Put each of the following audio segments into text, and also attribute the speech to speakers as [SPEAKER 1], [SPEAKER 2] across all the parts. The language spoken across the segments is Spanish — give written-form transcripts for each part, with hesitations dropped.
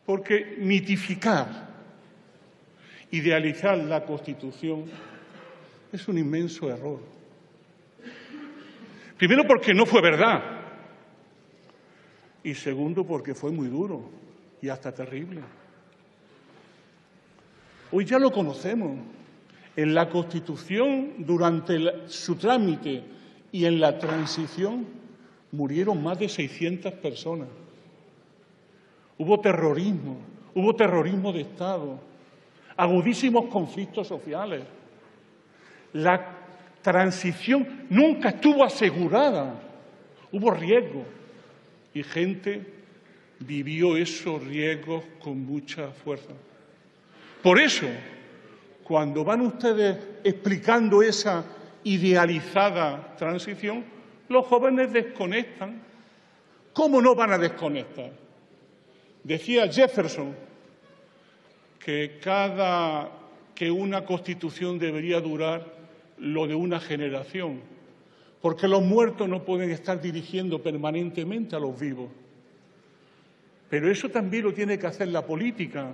[SPEAKER 1] Porque mitificar, idealizar la Constitución es un inmenso error. Primero, porque no fue verdad. Y segundo, porque fue muy duro y hasta terrible. Hoy ya lo conocemos. En la Constitución, durante su trámite y en la transición, murieron más de 600 personas. Hubo terrorismo de Estado, agudísimos conflictos sociales. La transición nunca estuvo asegurada. Hubo riesgos y gente vivió esos riesgos con mucha fuerza. Por eso, cuando van ustedes explicando esa idealizada transición, los jóvenes desconectan. ¿Cómo no van a desconectar? Decía Jefferson que una Constitución debería durar lo de una generación, porque los muertos no pueden estar dirigiendo permanentemente a los vivos. Pero eso también lo tiene que hacer la política.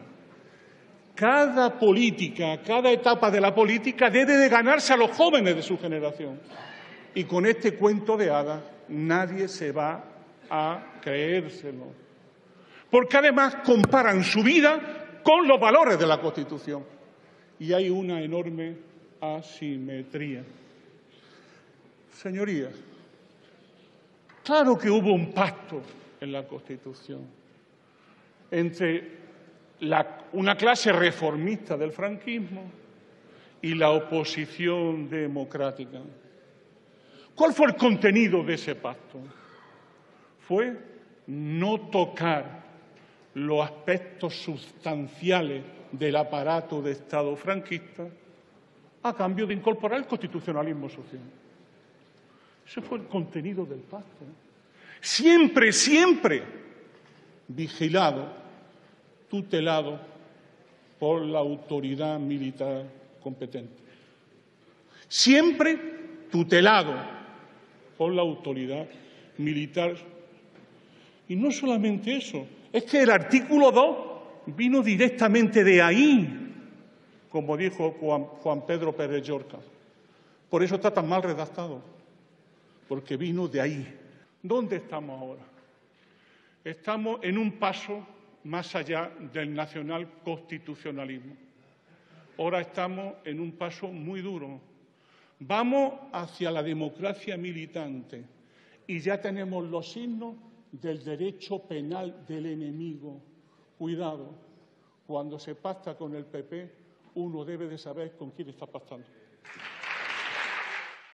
[SPEAKER 1] Cada etapa de la política debe de ganarse a los jóvenes de su generación. Y con este cuento de hadas nadie se va a creérselo. Porque además comparan su vida con los valores de la Constitución. Y hay una enorme asimetría. Señorías, claro que hubo un pacto en la Constitución entre una clase reformista del franquismo y la oposición democrática. ¿Cuál fue el contenido de ese pacto? Fue no tocar los aspectos sustanciales del aparato de Estado franquista a cambio de incorporar el constitucionalismo social. Ese fue el contenido del pacto. Siempre, siempre vigilado, tutelado por la autoridad militar competente. Siempre tutelado por la autoridad militar. Y no solamente eso, es que el artículo 2 vino directamente de ahí, como dijo Juan Pedro Pérez Llorca. Por eso está tan mal redactado, porque vino de ahí. ¿Dónde estamos ahora? Estamos en un paso más allá del nacional constitucionalismo. Ahora estamos en un paso muy duro. Vamos hacia la democracia militante y ya tenemos los signos del derecho penal del enemigo. Cuidado, cuando se pacta con el PP, uno debe de saber con quién está pactando.